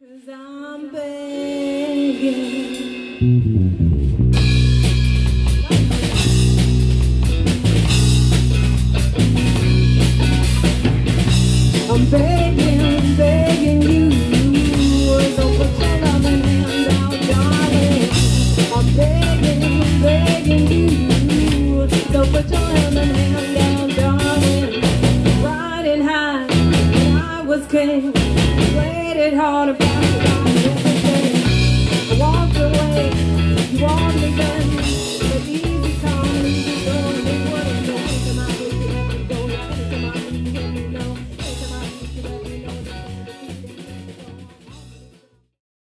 'Cause I'm begging. I'm begging, begging you, so put your loving hand out, darling. I'm begging, begging you, so put your loving hand out, darling. Riding high when I was king, played it hard about everything. I walked away, you wanted me back.